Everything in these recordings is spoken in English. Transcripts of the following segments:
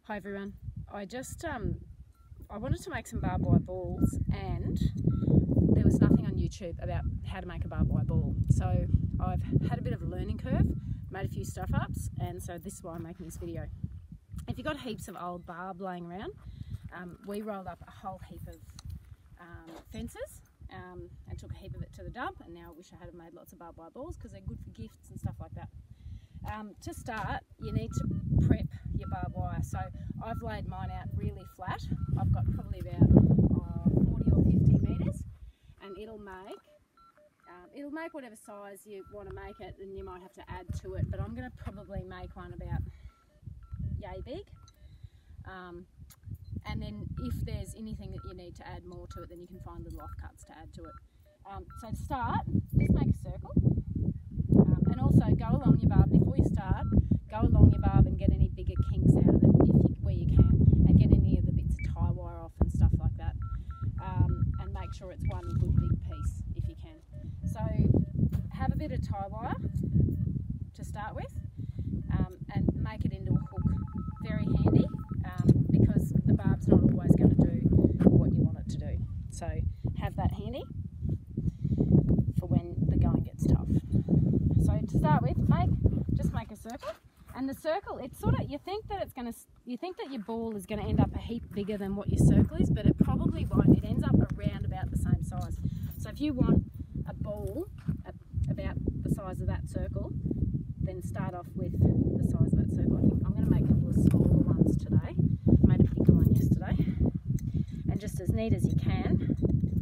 Hi everyone. I wanted to make some barbed wire balls, and there was nothing on YouTube about how to make a barbed wire ball. So I've had a bit of a learning curve, made a few stuff ups, and so this is why I'm making this video. If you've got heaps of old barb laying around, we rolled up a whole heap of fences and took a heap of it to the dump, and now I wish I had made lots of barbed wire balls because they're good for gifts and stuff like that. To start, you need to prep your barbed wire. So I've laid mine out really flat. I've got probably about 40 or 50 metres, and it'll make whatever size you want to make it, and you might have to add to it, but I'm going to probably make one about yay big. And then if there's anything that you need to add more to it, then you can find little offcuts to add to it. So to start, just make a circle. And also go along your barb before you start. Go along your barb and get any bigger kinks out of it where you can, and get any of the bits of tie wire off and stuff like that. And make sure it's one good big piece if you can. So have a bit of tie wire to start with, and make it into a hook. Very handy, because the barb's not always going to do what you want it to do. So have that handy for when the going gets tough. So to start with, just make a circle, and the circle, it's sort of, you think that your ball is going to end up a heap bigger than what your circle is, but it probably won't. It ends up around about the same size. So if you want a ball about the size of that circle, then start off with the size of that circle. I think I'm going to make a couple of smaller ones today. I made a bigger one yesterday, and just as neat as you can,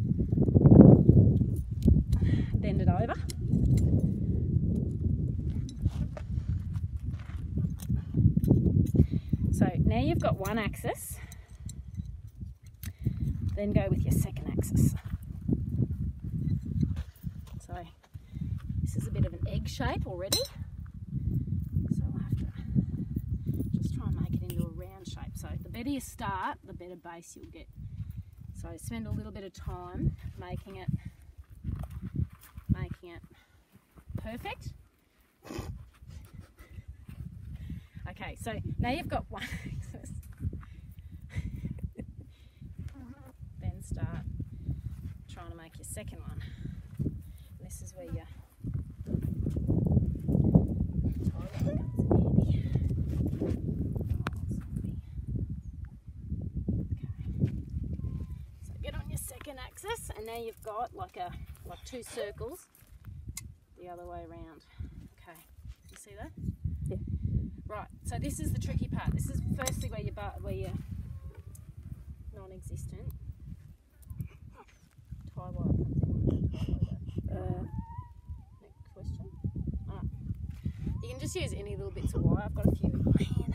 bend it over. So now you've got one axis, then go with your second axis. So this is a bit of an egg shape already, so I'll have to just try and make it into a round shape. So the better you start, the better base you'll get. So spend a little bit of time making it perfect. Okay, so now you've got one axis. Then start trying to make your second one. And this is where your tie wire comes in handy. Okay. So get on your second axis, and now you've got like two circles the other way around. Okay, you see that? Yeah. Right, so this is the tricky part. This is firstly where your non-existent tie wire comes in. Next question. You can just use any little bits of wire. I've got a few in my hand.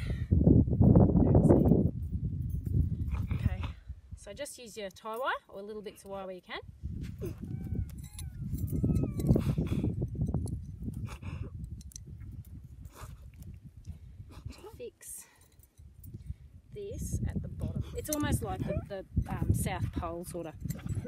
Okay, so just use your tie wire or little bits of wire where you can. Fix this at the bottom. It's almost like the South Pole sort of.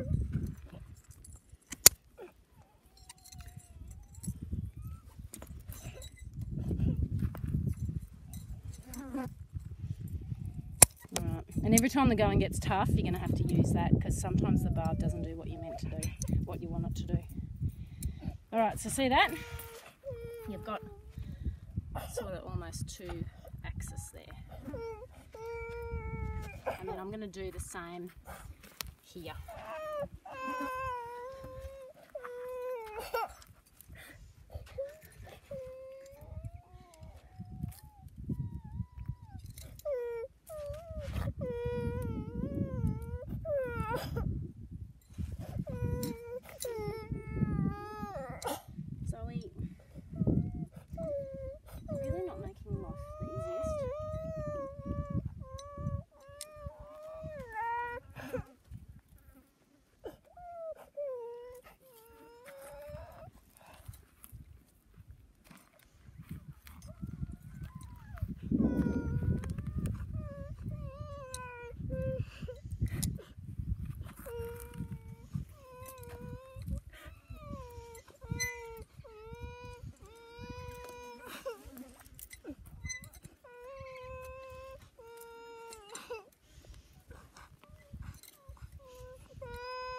Right. And every time the going gets tough, you're going to have to use that, because sometimes the barb doesn't do what you meant to do, what you want it to do. Alright, so see that? You've got sort of almost two axis there, and then I'm going to do the same here. Zoe, really not making life the easiest.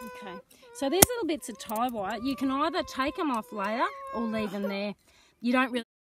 Okay, so these little bits of tie wire, you can either take them off later or leave them there. You don't really